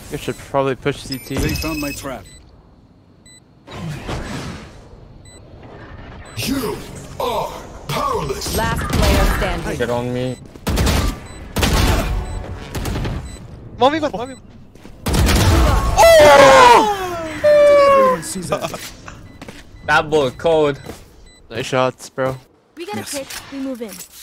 You should probably push CT. They found my trap. You are powerless. Last player standing. Get on me. 1v1, 1v1. Everyone sees that. That boy cold. Nice shots, bro. We get a pick, we move in.